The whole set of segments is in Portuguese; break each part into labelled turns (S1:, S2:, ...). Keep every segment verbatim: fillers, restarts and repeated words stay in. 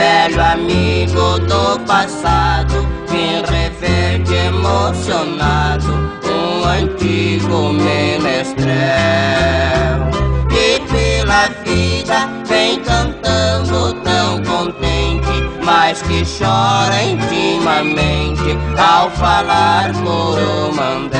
S1: velho amigo do passado, vim rever de emocionado um antigo menestrel. E pela vida vem cantando tão contente, mas que chora intimamente ao falar Coromandel.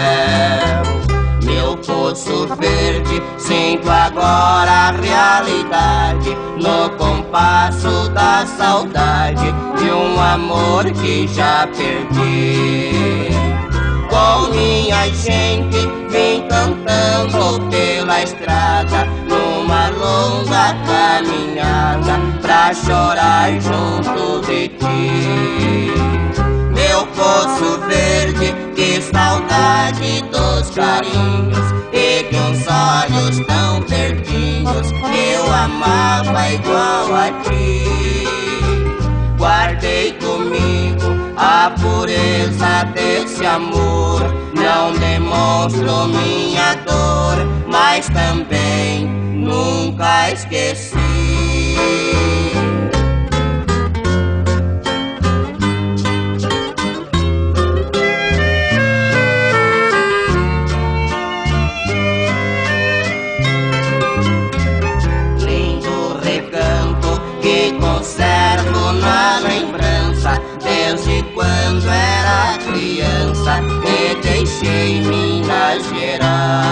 S1: Meu poço verde, sinto agora a realidade no compasso da saudade de um amor que já perdi. Com minha gente vim cantando pela estrada numa longa caminhada pra chorar junto de ti. Meu poço verde, que saudade dos carinhos e de uns olhos tão verdinhos que eu amava igual a ti. Guardei comigo a pureza desse amor, não demonstro minha dor, mas também nunca esqueci. Que conservo na lembrança desde quando era criança e deixei Minas Gerais.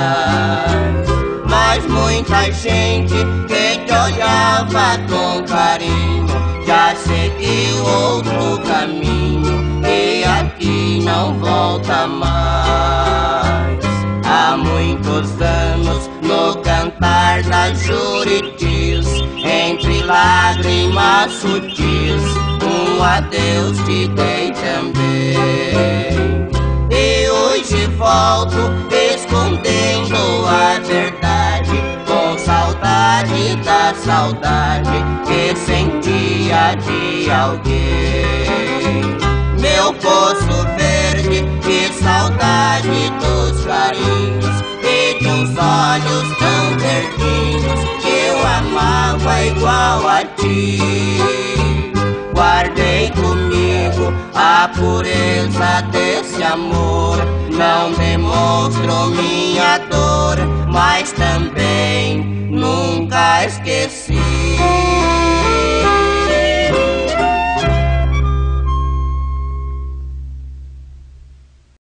S1: Mas muita gente que te olhava com carinho já seguiu outro caminho e aqui não volta mais. Há muitos anos no cantar das Juritis, entre lágrimas sutis, um adeus te dei também. E hoje volto escondendo a verdade, com saudade da saudade que sentia de alguém. Meu poço verde, que saudade dos carinhos e de uns olhos tão verdinhos que eu amava igual a ti. Guardei comigo a pureza desse amor, não demonstro minha dor, mas também nunca esqueci.